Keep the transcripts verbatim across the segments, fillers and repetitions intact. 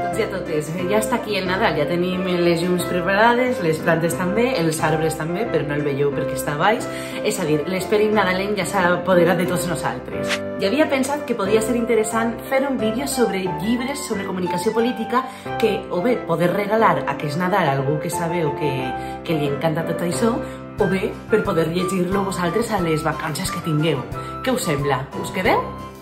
tots i a totes. Ja està aquí el Nadal, ja tenim les llums preparades, les plantes també, els arbres també, però no el veieu perquè està a baix. És a dir, l'esperit nadalenc ja s'ha apoderat de tots nosaltres. I havia pensat que podia ser interessant fer un vídeo sobre llibres sobre comunicació política que, o bé, poder regalar aquest Nadal a algú que sabeu que, que li encanta tot això, o bé, per poder llegir-lo vosaltres a les vacances que tingueu. Què us sembla? Us quedeu?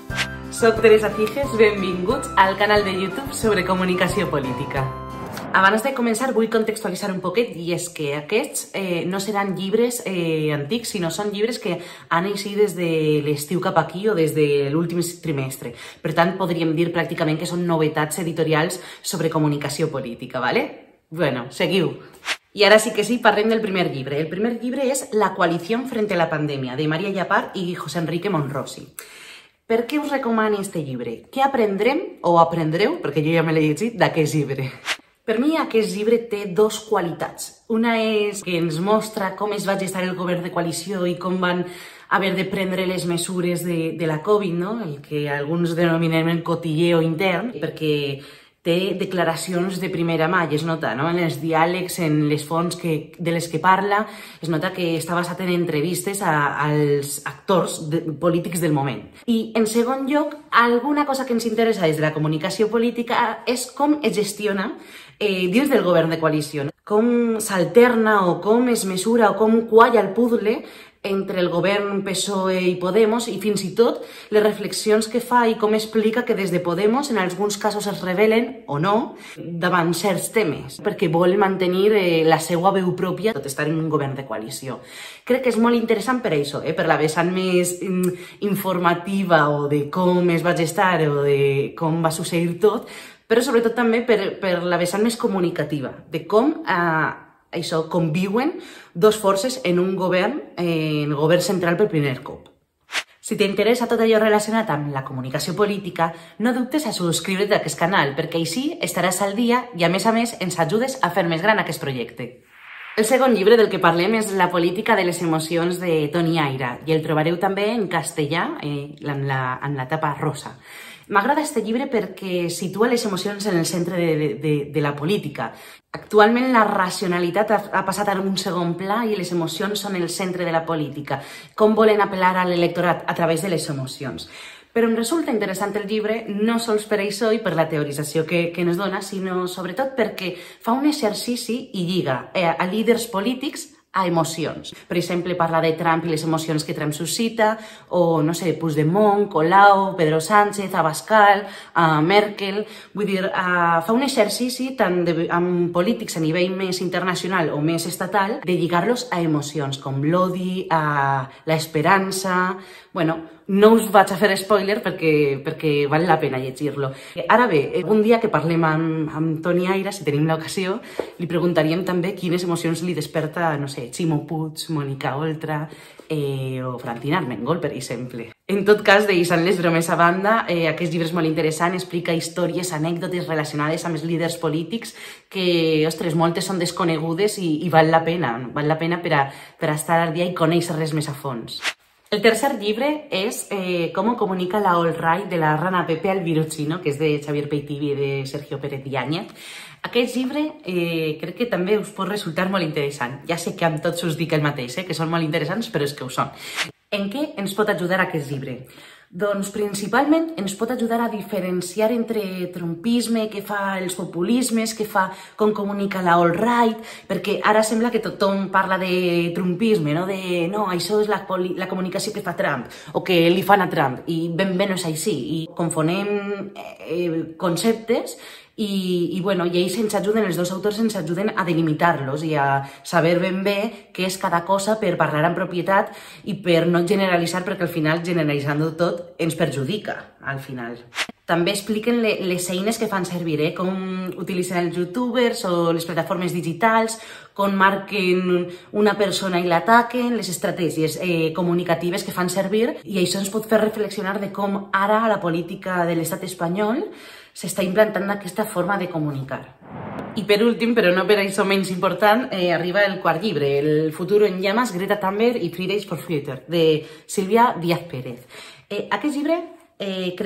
Soc Teresa Ciges, benvinguts al canal de YouTube sobre comunicació política. Abans de començar vull contextualitzar un poquet, i és que aquests eh, no seran llibres eh, antics, sinó són llibres que han eixit des de l'estiu cap aquí o des de l'últim trimestre. Per tant, podríem dir pràcticament que són novetats editorials sobre comunicació política, ¿vale? Bueno, seguiu. I ara sí que sí, parlem del primer llibre. El primer llibre és La coalició frente a la pandèmia, de Maria Llapar i José Enrique Monrosi. Per què us recomano aquest llibre? Què aprendrem, o aprendreu, perquè jo ja me l'he llegit, d'aquest llibre? Per mi aquest llibre té dos qualitats. Una és que ens mostra com es va gestar el govern de coalició i com van haver de prendre les mesures de, de la Covid, no? El que alguns denominem el cotilleo intern, perquè té declaracions de primera mà i es nota, no? En els diàlegs, en les fonts que, de les que parla, es nota que està basat en entrevistes a, als actors de, polítics del moment. I, en segon lloc, alguna cosa que ens interessa des de la comunicació política és com es gestiona eh, dins del govern de coalició. Com s'alterna o com es mesura o com qualla el puzzle entre el govern P S O E i Podemos i fins i tot les reflexions que fa i com explica que des de Podemos en alguns casos es rebel·len o no davant certs temes perquè vol mantenir eh, la seva veu pròpia tot estar en un govern de coalició. Crec que és molt interessant per això, eh, per la vessant més mm, informativa o de com es va gestar o de com va succeir tot, però sobretot també per, per la vessant més comunicativa, de com eh, això, conviuen dos forces en un govern, eh, en el govern central per primer cop. Si t'interessa tot allò relacionat amb la comunicació política, no dubtes a subscriure't a aquest canal, perquè així estaràs al dia i, a més a més, ens ajudes a fer més gran aquest projecte. El segon llibre del que parlem és La política de les emocions de Toni Aira, i el trobareu també en castellà, eh, en, la, en la tapa rosa. M'agrada aquest llibre perquè situa les emocions en el centre de, de, de la política. Actualment la racionalitat ha, ha passat a un segon pla i les emocions són el centre de la política. Com volen apel·lar a l'electorat a través de les emocions. Però em resulta interessant el llibre no sols per això i per la teorització que, que ens dona, sinó sobretot perquè fa un exercici i lliga eh, a líders polítics a emocions. Per exemple, parla de Trump i les emocions que Trump suscita, o, no sé, Puigdemont, Colau, Pedro Sánchez, Abascal, uh, Merkel... Vull dir, uh, fa un exercici tant de, amb polítics a nivell més internacional o més estatal de lligar-los a emocions, com l'odi, uh, l'esperança... Bueno, no us vaig a fer spoiler perquè, perquè val la pena llegir-lo. Ara bé, un dia que parlem amb, amb Toni Aira, si tenim l'ocasió, li preguntaríem també quines emocions li desperta, no sé, Ximo Puig, Mónica Oltra eh, o Francina Armengol, per exemple. En tot cas, deixant les bromes a banda, eh, aquest llibre és molt interessant, explica històries, anècdotes relacionades amb els líders polítics que, ostres, moltes són desconegudes i, i val la pena, val la pena per a, per a estar al dia i conèixer-les més a fons. El tercer llibre és eh, Com comunica la alt-right de la Rana Pepe al virus chino, que és de Xavier Peitivi i de Sergio Pérez Yáñez. Aquest llibre eh, crec que també us pot resultar molt interessant. Ja sé que amb tots us dic el mateix, eh, que són molt interessants, però és que ho són. En què ens pot ajudar aquest llibre? Doncs principalment ens pot ajudar a diferenciar entre trumpisme, que fa els populismes, que fa com comunica la alt-right, perquè ara sembla que tothom parla de trumpisme, no? De no, això és la, la comunicació que fa Trump, o que li fan a Trump, i ben bé no és així, i confonem eh, conceptes, I, i, bueno, i ells ens ajuden, els dos autors ens ajuden a delimitar-los i a saber ben bé què és cada cosa per parlar en propietat i per no generalitzar, perquè al final generalitzant-ho tot ens perjudica al final. També expliquen les eines que fan servir, eh? Com utilitzen els youtubers o les plataformes digitals, com marquen una persona i l'ataquen, les estratègies eh, comunicatives que fan servir, i això ens pot fer reflexionar de com ara a la política de l'estat espanyol s'està implantant aquesta forma de comunicar. I per últim, però no per això menys important, eh, arriba el quart llibre, El futuro en llamas, Greta Thunberg i Fridays for Future, de Sílvia Díaz Pérez. Eh, aquest llibre eh, crec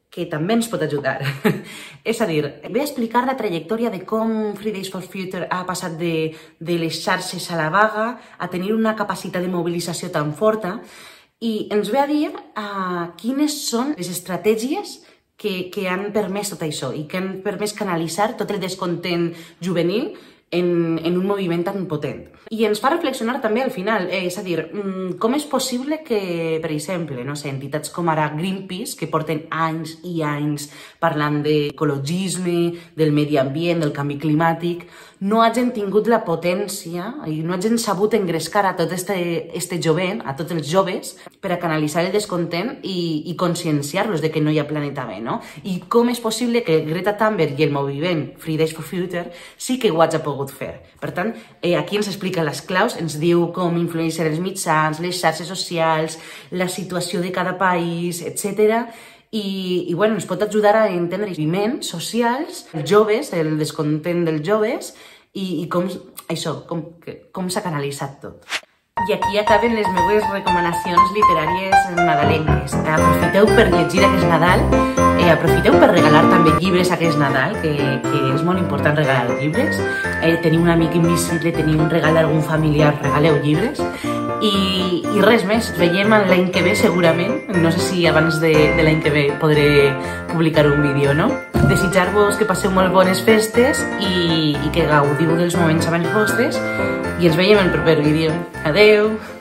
que també ens pot ajudar. És a dir, ve a explicar la trajectòria de com Fridays for Future ha passat de, de les xarxes a la vaga a tenir una capacitat de mobilització tan forta i ens ve a dir uh, quines són les estratègies que, que han permès tot això i que han permès canalitzar tot el descontent juvenil en, en un moviment tan potent. I ens fa reflexionar també al final, eh, és a dir, com és possible que, per exemple, no sé, entitats com ara Greenpeace, que porten anys i anys parlant d'ecologisme, del medi ambient, del canvi climàtic, no hagin tingut la potència i no hagin sabut engrescar a tot este, este jovent, a tots els joves, per a canalitzar el descontent i, i conscienciar-los de que no hi ha planeta B, no? I com és possible que Greta Thunberg i el moviment Fridays for Future sí que ho hagi pogut fer. Per tant, eh, aquí ens explica les claus, ens diu com influeixen els mitjans, les xarxes socials, la situació de cada país, etcètera. I, i bueno, ens pot ajudar a entendre els moviments socials, els joves, el descontent dels joves i, i com, això, com, com s'ha canalitzat tot. I aquí acaben les meves recomanacions literàries nadalenques. Aprofiteu per llegir aquest Nadal, eh, aprofiteu per regalar també llibres aquest Nadal, que, que és molt important regalar llibres. Eh, teniu un amic invisible, teniu un regal d'algun familiar, regaleu llibres. I, i res més, ens veiem l'any que ve segurament, no sé si abans de, de l'any que ve podré publicar un vídeo, no? Desitjar-vos que passeu molt bones festes i, i que gaudiu dels moments abans vostres i ens veiem en el proper vídeo. Adeu!